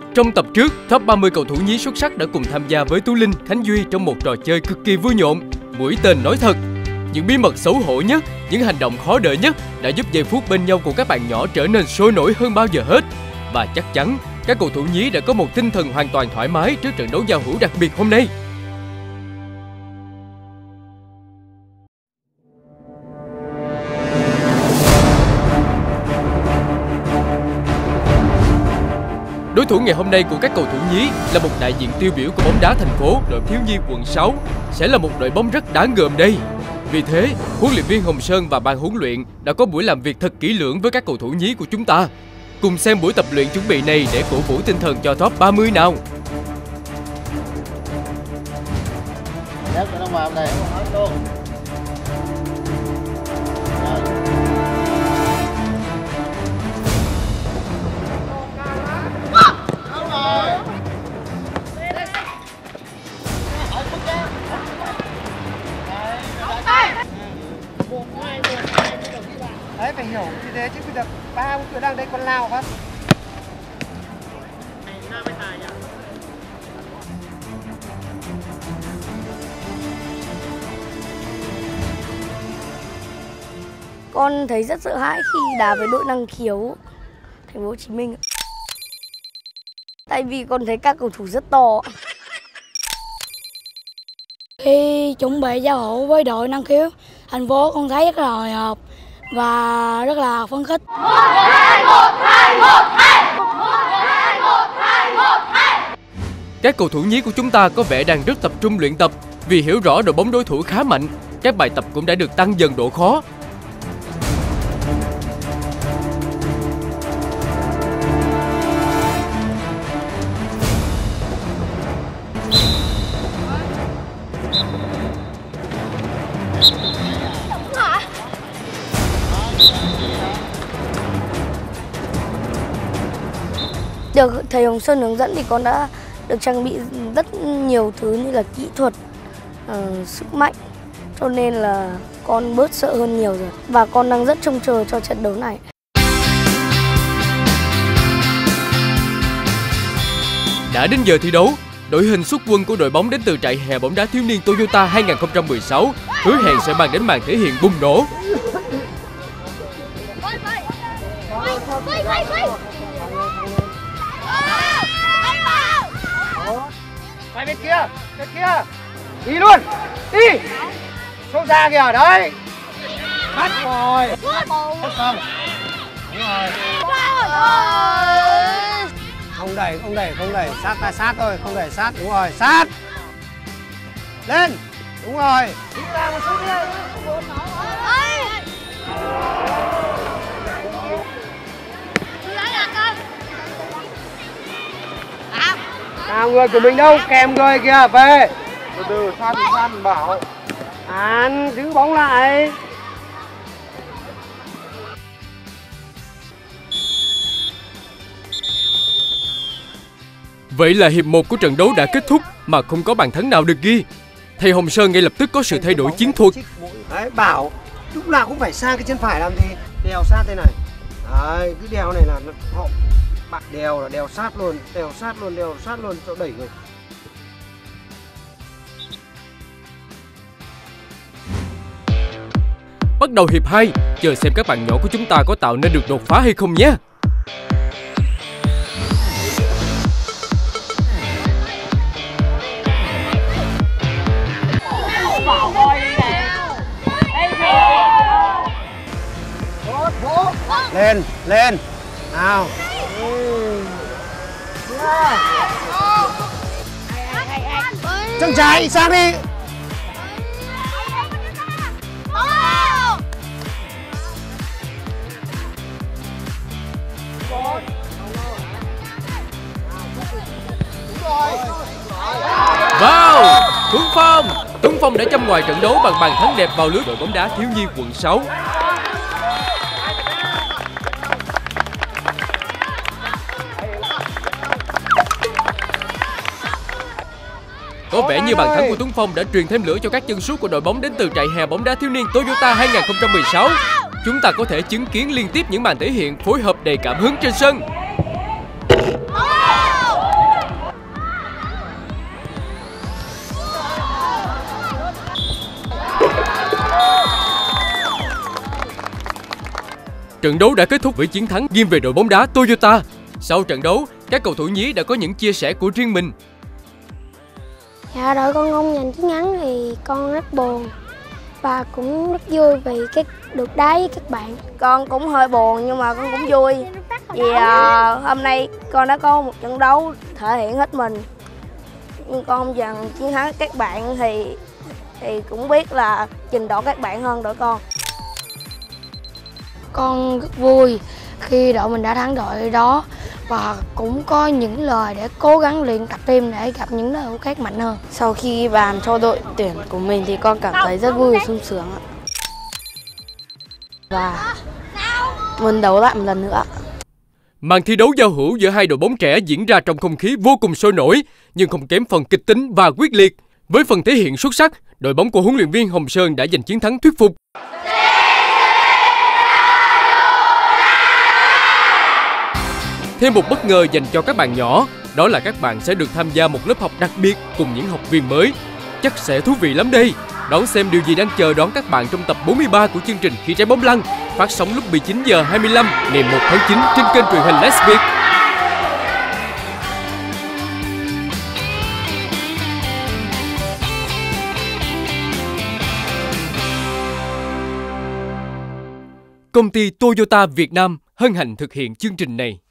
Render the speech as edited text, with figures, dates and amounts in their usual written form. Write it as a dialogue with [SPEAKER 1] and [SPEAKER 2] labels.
[SPEAKER 1] Trong tập trước, top 30 cầu thủ nhí xuất sắc đã cùng tham gia với Tú Linh, Khánh Duy trong một trò chơi cực kỳ vui nhộn, mũi tên nói thật. Những bí mật xấu hổ nhất, những hành động khó đợi nhất đã giúp giây phút bên nhau của các bạn nhỏ trở nên sôi nổi hơn bao giờ hết. Và chắc chắn, các cầu thủ nhí đã có một tinh thần hoàn toàn thoải mái trước trận đấu giao hữu đặc biệt hôm nay. Đối thủ ngày hôm nay của các cầu thủ nhí là một đại diện tiêu biểu của bóng đá thành phố, đội thiếu nhi quận 6, sẽ là một đội bóng rất đáng gờm đây. Vì thế, huấn luyện viên Hồng Sơn và ban huấn luyện đã có buổi làm việc thật kỹ lưỡng với các cầu thủ nhí của chúng ta. Cùng xem buổi tập luyện chuẩn bị này để cổ vũ tinh thần cho top 30 nào.
[SPEAKER 2] Đấy, phải hiểu như thế chứ bây giờ ba bốn tuổi đang đây con lao không?
[SPEAKER 3] Con thấy rất sợ hãi khi đá với đội năng khiếu Thành phố Hồ Chí Minh. Tại vì con thấy các cầu thủ rất to.
[SPEAKER 4] Khi chuẩn bị giao hữu với đội năng khiếu thành phố, con thấy rất là hồi hộp và rất là phấn khích.
[SPEAKER 3] 1, 2, 1, 2, 1, 2. 1, 2, 1, 2, 1, 2.
[SPEAKER 1] Các cầu thủ nhí của chúng ta có vẻ đang rất tập trung luyện tập vì hiểu rõ đội bóng đối thủ khá mạnh. Các bài tập cũng đã được tăng dần độ khó.
[SPEAKER 3] Được thầy Hồng Sơn hướng dẫn thì con đã được trang bị rất nhiều thứ như là kỹ thuật, sức mạnh. Cho nên là con bớt sợ hơn nhiều rồi. Và con đang rất trông chờ cho trận đấu này.
[SPEAKER 1] Đã đến giờ thi đấu, đội hình xuất quân của đội bóng đến từ trại hè bóng đá thiếu niên Toyota 2016 hứa hẹn sẽ mang đến màn thể hiện bùng nổ.
[SPEAKER 2] Phải bên kia, đi luôn, đi, xông ra kìa, đấy, bắt rồi, xong, đúng rồi, không đẩy, sát thôi, không đẩy sát, đúng rồi, sát, lên, đúng rồi, đi ra một chút đi, nào người của mình đâu, kèm người kìa, về. Từ từ, san bảo. An, giữ bóng lại.
[SPEAKER 1] Vậy là hiệp 1 của trận đấu đã kết thúc mà không có bàn thắng nào được ghi. Thầy Hồng Sơn ngay lập tức có sự thay đổi chiến thuật.
[SPEAKER 2] Đấy, bảo lúc nào cũng phải sang cái chân phải làm gì, đèo sát thế này. Đấy, cứ đèo này là họ bạn đèo là đèo sát luôn, cho đẩy người.
[SPEAKER 1] Bắt đầu hiệp 2, chờ xem các bạn nhỏ của chúng ta có tạo nên được đột phá hay không nhé.
[SPEAKER 2] Lên, nào. Chân trái sang đi.
[SPEAKER 1] Wow, Tuấn Phong đã châm ngoài trận đấu bằng bàn thắng đẹp vào lưới đội bóng đá thiếu nhi quận 6. Có vẻ như bàn thắng của Tuấn Phong đã truyền thêm lửa cho các chân sút của đội bóng đến từ trại hè bóng đá thiếu niên Toyota 2016. Chúng ta có thể chứng kiến liên tiếp những màn thể hiện phối hợp đầy cảm hứng trên sân. Trận đấu đã kết thúc với chiến thắng nghiêng về đội bóng đá Toyota. Sau trận đấu, các cầu thủ nhí đã có những chia sẻ của riêng mình.
[SPEAKER 5] Dạ, đội con không giành chiến thắng thì con rất buồn và cũng rất vui vì được đá với các bạn.
[SPEAKER 3] Con cũng hơi buồn nhưng mà con cũng vui vì hôm nay con đã có một trận đấu thể hiện hết mình. Nhưng con không giành chiến thắng các bạn thì cũng biết là trình độ các bạn hơn đội con.
[SPEAKER 4] Con rất vui khi đội mình đã thắng đội đó và cũng có những lời để cố gắng luyện tập thêm để gặp những đội khác mạnh hơn.
[SPEAKER 6] Sau khi bàn cho đội tuyển của mình thì con cảm thấy rất vui và sung sướng ạ. Và muốn đấu lại một lần nữa.
[SPEAKER 1] Màn thi đấu giao hữu giữa hai đội bóng trẻ diễn ra trong không khí vô cùng sôi nổi, nhưng không kém phần kịch tính và quyết liệt. Với phần thể hiện xuất sắc, đội bóng của huấn luyện viên Hồng Sơn đã giành chiến thắng thuyết phục. Thêm một bất ngờ dành cho các bạn nhỏ, đó là các bạn sẽ được tham gia một lớp học đặc biệt cùng những học viên mới. Chắc sẽ thú vị lắm đây. Đón xem điều gì đang chờ đón các bạn trong tập 43 của chương trình Khi Trái Bóng Lăn, phát sóng lúc 19h25 ngày 1 tháng 9 trên kênh truyền hình Let's Việt. Công ty Toyota Việt Nam hân hạnh thực hiện chương trình này.